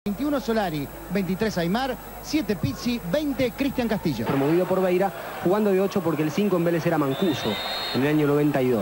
21 Solari, 23 Aimar, 7 Pizzi, 20 Cristian Castillo. Promovido por Beira, jugando de 8 porque el 5 en Vélez era Mancuso, en el año 92.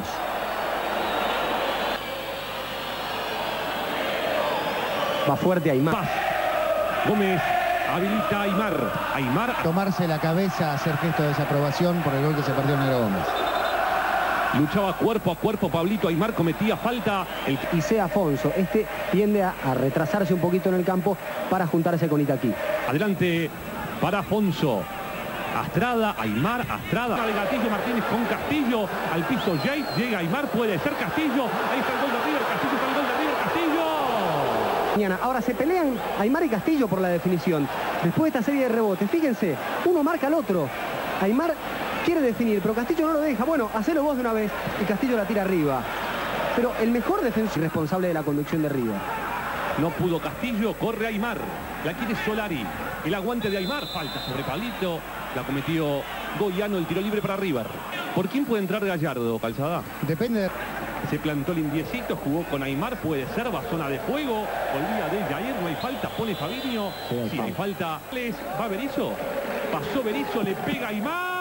Va fuerte Aimar. Paz. Gómez habilita a Aimar. Aimar. Tomarse la cabeza, hacer gesto de desaprobación por el gol que se perdió Negro Gómez. Luchaba cuerpo a cuerpo Pablito Aimar, cometía falta. Y sea Afonso, este tiende a retrasarse un poquito en el campo para juntarse con Itaquí. Adelante para Afonso. Astrada, Aimar, Astrada. De Gatillo Martínez con Castillo. Al piso Jay, llega Aimar, puede ser Castillo. Ahí está el gol de River, Castillo está el gol de River, Castillo. Ahora se pelean Aimar y Castillo por la definición. Después de esta serie de rebotes, fíjense, uno marca al otro. Aimar quiere definir, pero Castillo no lo deja. Bueno, hacelo vos de una vez y Castillo la tira arriba. Pero el mejor defensor responsable de la conducción de River. No pudo Castillo, corre Aimar. La quiere Solari. El aguante de Aimar, falta sobre Pablito. La cometió Goiano, el tiro libre para River. ¿Por quién puede entrar Gallardo, Calzada? Depende de... Se plantó el indiecito, jugó con Aimar, puede ser, va a zona de juego. Olvida de Jair, no hay falta, pone Fabinho. Sí, hay falta. ¿Va Berizzo? Pasó Berizzo, le pega Aimar.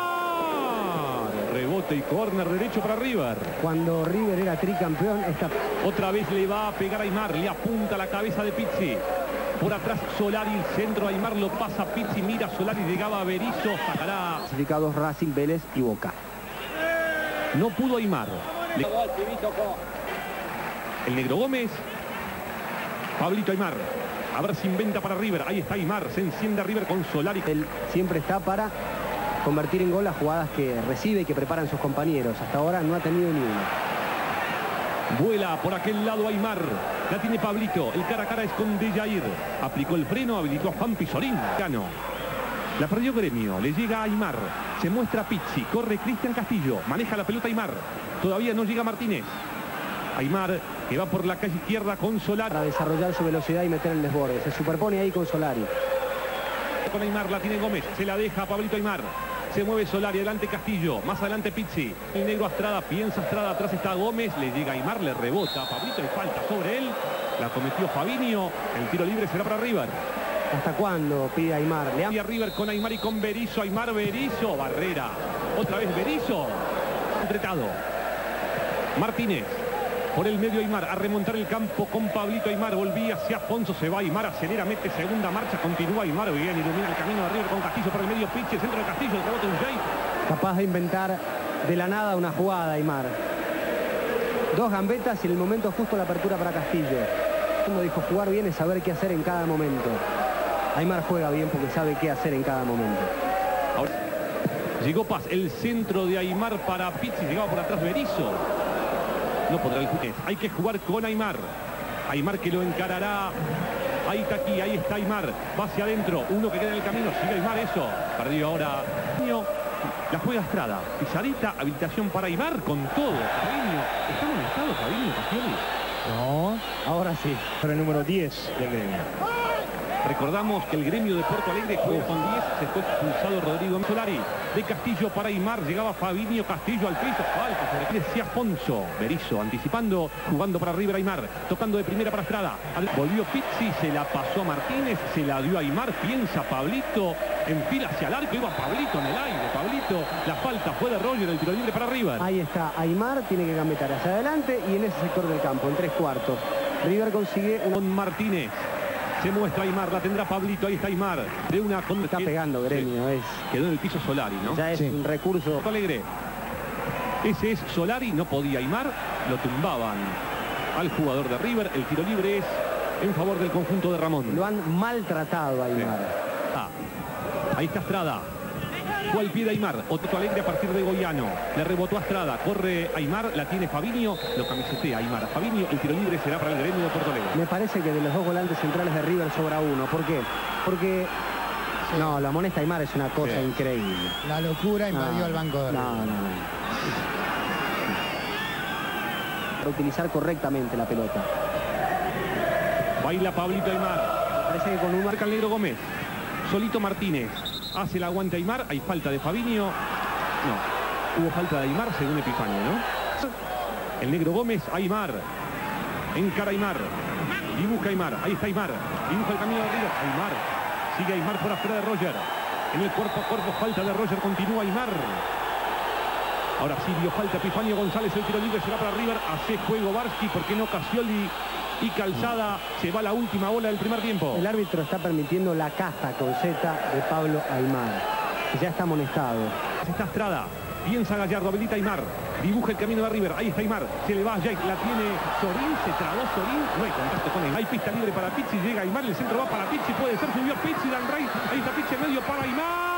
Rebote y córner derecho para River. Cuando River era tricampeón, otra vez le va a pegar a Aimar, le apunta la cabeza de Pizzi. Por atrás Solari, el centro de Aimar lo pasa Pizzi, mira Solari, llegaba a Berizzo, sacará. Clasificados Racing, Vélez y Boca. No pudo Aimar. El Negro Gómez. Pablito Aimar. A ver si inventa para River. Ahí está Aimar, se enciende River con Solari. Él siempre está para convertir en gol las jugadas que recibe y que preparan sus compañeros. Hasta ahora no ha tenido ni una. Vuela por aquel lado Aimar. La tiene Pablito. El cara a cara es con De Jair. Aplicó el freno, habilitó a Juan Pizorín. Ganó. La perdió Gremio. Le llega a Aimar. Se muestra Pizzi. Corre Cristian Castillo. Maneja la pelota Aimar. Todavía no llega Martínez. Aimar que va por la calle izquierda con Solari. Para desarrollar su velocidad y meter el desborde. Se superpone ahí con Solari. Con Aimar la tiene Gómez. Se la deja a Pablito Aimar. Se mueve Solari, adelante Castillo, más adelante Pizzi. El negro Astrada, piensa Astrada, atrás está Gómez, le llega Aimar, le rebota a Pablito y falta sobre él. La cometió Fabinho, el tiro libre será para River. ¿Hasta cuándo pide Aimar? Y a River con Aimar y con Berizzo, Aimar, Berizzo, Barrera. Otra vez Berizzo, entretado. Martínez. Por el medio Aimar, a remontar el campo con Pablito Aimar, volvía hacia Afonso, se va Aimar, acelera, mete segunda marcha, continúa Aimar, bien, ilumina el camino de River con Castillo por el medio, Pizzi, centro de Castillo, el rebote de Jay. Capaz de inventar de la nada una jugada Aimar. Dos gambetas y en el momento justo la apertura para Castillo. Uno dijo, jugar bien es saber qué hacer en cada momento. Aimar juega bien porque sabe qué hacer en cada momento. Ahora, llegó Paz, el centro de Aimar para Pizzi, llegaba por atrás Berizzo. No podrá el juez. Hay que jugar con Aimar. Aimar que lo encarará. Ahí está aquí, ahí está Aimar. Va hacia adentro. Uno que queda en el camino. Sigue Aimar, eso. Perdió ahora. La juega Estrada. Pisadita, habilitación para Aimar con todo. Fabinho. ¿Está molestado Fabinho, Pacioli? No, ahora sí. Pero el número 10 del Gremio. Recordamos que el Gremio de Porto Alegre juega con 10. Se fue expulsado Rodrigo Solari. De Castillo para Aimar. Llegaba Fabinho, Castillo al piso. Falta sobre decía Afonso. Berizzo anticipando, jugando para River Aimar. Tocando de primera para Estrada. Volvió Pizzi, se la pasó a Martínez. Se la dio a Aimar. Piensa Pablito. Enfila hacia el arco. Iba Pablito en el aire. Pablito. La falta fue de Roger. El tiro libre para River. Ahí está. Aimar tiene que gambetar hacia adelante y en ese sector del campo, en 3/4. River consigue con Martínez. Se muestra Aimar, la tendrá Pablito, ahí está Aimar. De una con... Está pegando Gremio, es. Quedó en el piso Solari, ¿no? Ya es un recurso. Porto Alegre. Ese es Solari, no podía Aimar, lo tumbaban al jugador de River. El tiro libre es en favor del conjunto de Ramón. Lo han maltratado a Aimar. Ahí está Estrada. Fue al pie de Aimar. Porto Alegre a partir de Goiano. Le rebotó a Estrada. Corre Aimar. La tiene Fabinho. Lo camisetea Aimar. Fabinho. El tiro libre será para el Gremio de Porto Alegre. Me parece que de los dos volantes centrales de River sobra uno. ¿Por qué? Porque... Sí. No, la amonesta Aimar es una cosa increíble. La locura invadió el banco de River. No. Para utilizar correctamente la pelota. Baila Pablito Aimar. Parece que con un marca el negro Gómez. Solito Martínez. Hace el aguante Aimar, hay falta de Fabinho. No, hubo falta de Aimar según Epifanio, ¿no? El negro Gómez, Aimar. Encara Aimar. Dibuja Aymar. Ahí está Aymar. Dibuja el camino de River. Aymar. Sigue Aymar por afuera de Roger. En el cuerpo a cuerpo, falta de Roger. Continúa Aymar. Ahora sí dio falta Epifanio González. El tiro libre será para River. Hace juego Barsky. Porque no Casioli y Calzada. Se va la última bola del primer tiempo. El árbitro está permitiendo la caja con Z de Pablo Aymar. Ya está amonestado. Está Estrada. Piensa Gallardo. Habilita Aymar. Dibuja el camino de River. Ahí está Aymar. Se le va a Jake. La tiene Sorín. Se trabó Sorín. No hay contacto con él. Hay pista libre para Pizzi. Llega Aymar. El centro va para Pizzi. Puede ser. Subió Pizzi. Dan Rey. Ahí está Pizzi en medio para Aymar.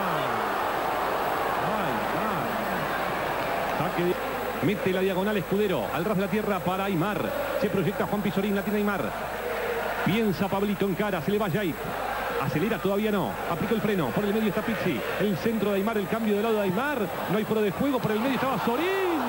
Saque de... Mete la diagonal Escudero. Al ras de la tierra para Aymar. Se proyecta Juan Pizorín. La tiene Aymar. Piensa Pablito en cara. Se le va a Jake. Acelera, todavía no. Aplicó el freno. Por el medio está Pizzi. El centro de Aymar. El cambio de lado de Aymar. No hay fuera de juego. Por el medio estaba Sorín.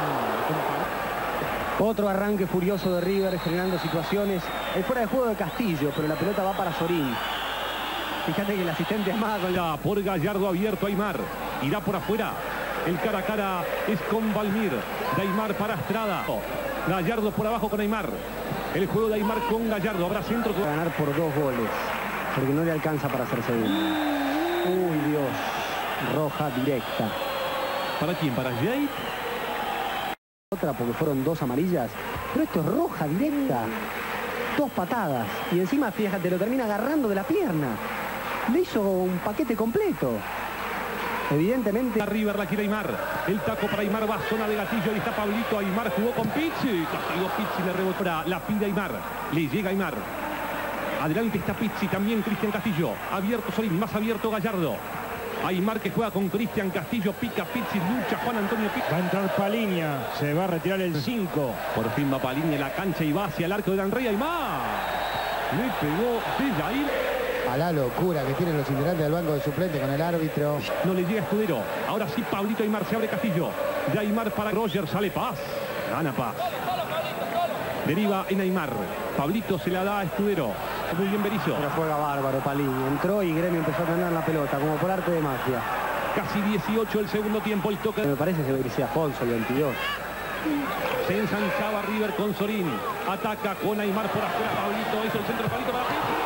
Otro arranque furioso de River, generando situaciones. El fuera de juego de Castillo, pero la pelota va para Sorín. Fíjate que el asistente amaga con la... Por Gallardo abierto Aymar. Irá por afuera. El cara a cara es con Valmir. De Aymar para Estrada. Gallardo por abajo con Aymar. El juego de Aymar con Gallardo. Habrá centro. Va a ganar por 2 goles. Porque no le alcanza para hacer segundo. Uy, Dios. Roja directa. ¿Para quién? ¿Para Jake? Otra porque fueron 2 amarillas. Pero esto es roja directa. 2 patadas. Y encima, fíjate, lo termina agarrando de la pierna. Le hizo un paquete completo. Evidentemente. A River la quiere Aymar. El taco para Aymar va a zona de gatillo. Ahí está Pablito. Aymar jugó con Pizzi. Castigó Pizzi. Le rebotó. La pide Aymar. Le llega Aymar. Adelante está Pizzi, también Cristian Castillo. Abierto Sorín, más abierto Gallardo. Aymar que juega con Cristian Castillo. Pica Pizzi, lucha Juan Antonio Pizzi. Va a entrar Paliña, se va a retirar el 5. Por fin va Paliña en la cancha y va hacia el arco de Dan Rey. Aymar. Le pegó de Jair. A la locura que tienen los integrantes del banco de suplente con el árbitro. No le llega Escudero. Ahora sí Pablito Aymar, se abre Castillo. De Aymar para Roger, sale Paz. Gana Paz. Deriva en Aymar. Pablito se la da a Escudero. Muy bien Berizzo. Pero juega bárbaro Paliña. Entró y Gremio empezó a tener la pelota, como por arte de magia. Casi 18 el segundo tiempo. El toque. Me parece que decía Afonso, el 22. Se ensanchaba River con Sorín. Ataca con Aymar por afuera. Pablito hizo el centro. Pablito para Pizzi.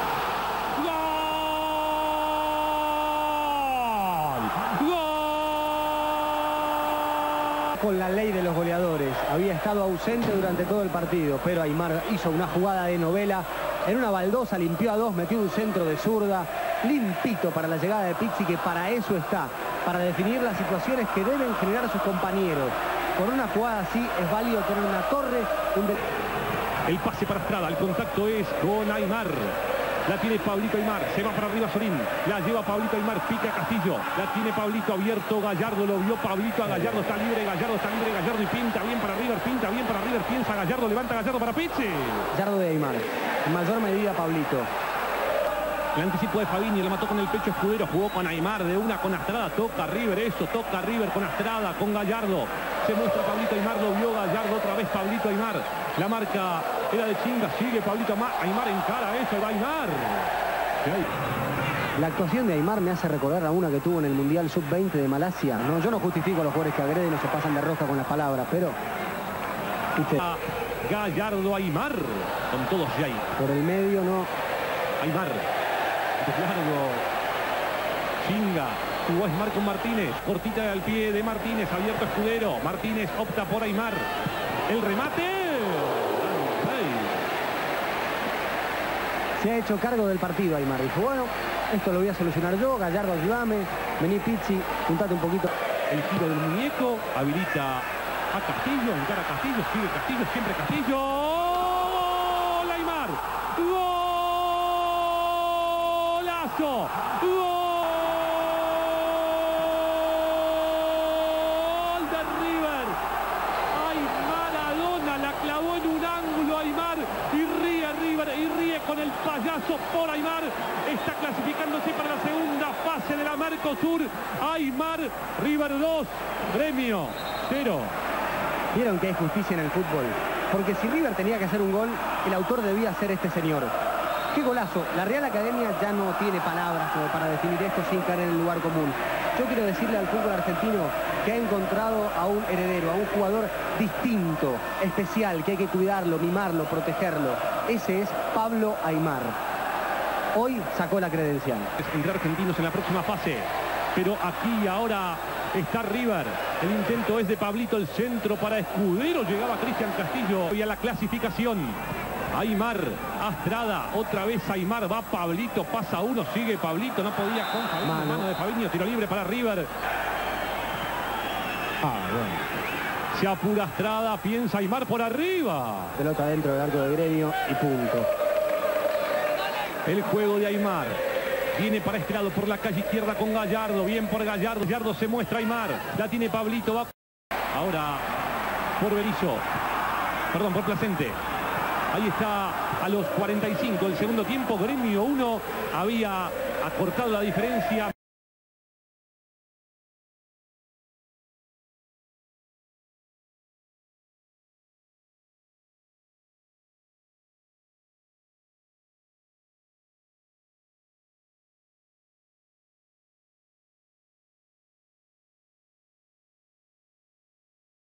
Con la ley de los goleadores. Había estado ausente durante todo el partido, pero Aymar hizo una jugada de novela. En una baldosa limpió a 2, metió un centro de zurda. Limpito para la llegada de Pizzi, que para eso está. Para definir las situaciones que deben generar sus compañeros. Con una jugada así es válido tener una torre. El pase para Estrada. El contacto es con Aymar. La tiene Pablito Aymar, se va para arriba Sorín, la lleva Pablito Aymar, pica Castillo, la tiene Pablito abierto, Gallardo lo vio Pablito, a Gallardo está libre, Gallardo y pinta bien para River, piensa Gallardo, levanta Gallardo para Pizzi. Gallardo de Aymar, en mayor medida Pablito. El anticipo de Fabinho, le mató con el pecho Escudero, jugó con Aymar, de una con Estrada, toca River eso, toca River con Estrada, con Gallardo. Se muestra Pablito Aymar, lo vio Gallardo, otra vez Pablito Aymar. La marca era de Chinga, sigue Pablito Aymar en cara, eso va Aymar. La actuación de Aymar me hace recordar a una que tuvo en el Mundial Sub-20 de Malasia. No, yo no justifico a los jugadores que agreden o se pasan de rosca con las palabras, pero... ¿viste? Gallardo Aymar, con todos Jay. Por el medio no... Aymar, largo, Chinga, jugó Aymar con Martínez, cortita al pie de Martínez, abierto Escudero, Martínez opta por Aymar, el remate. Se ha hecho cargo del partido Aymar, dijo, bueno, esto lo voy a solucionar yo, Gallardo ayúdame, vení Pizzi, juntate un poquito. El giro del muñeco, habilita a Castillo, encara a Castillo, sigue Castillo, siempre Castillo. ¡Gol Aymar! ¡Golazo! ¡Gol de River! ¡Ay, Maradona! La clavó en un ángulo Aymar y ríe River y ríe con el payaso por Aymar. Está clasificándose para la segunda fase de la Mercosur. Aymar, River 2, Gremio 0. Vieron que hay justicia en el fútbol, porque si River tenía que hacer un gol, el autor debía ser este señor. ¡Qué golazo! La Real Academia ya no tiene palabras como para definir esto sin caer en el lugar común. Yo quiero decirle al fútbol argentino que ha encontrado a un heredero, a un jugador distinto, especial, que hay que cuidarlo, mimarlo, protegerlo. Ese es Pablo Aimar. Hoy sacó la credencial. Entre argentinos en la próxima fase. Pero aquí y ahora está River. El intento es de Pablito, el centro para Escudero. Llegaba Cristian Castillo y a la clasificación. Aimar, Astrada, otra vez Aimar, va Pablito, pasa uno, sigue Pablito, no podía con Fabinho, mano de Fabinho, tiro libre para River. Bueno. Se apura Astrada, piensa Aimar por arriba. Pelota dentro del arco de Gremio y punto. El juego de Aimar. Viene para este lado por la calle izquierda con Gallardo. Bien por Gallardo. Gallardo se muestra Aimar. La tiene Pablito. Va ahora por Berizzo. Perdón, por Placente. Ahí está a los 45 del segundo tiempo. Gremio 1. Había acortado la diferencia.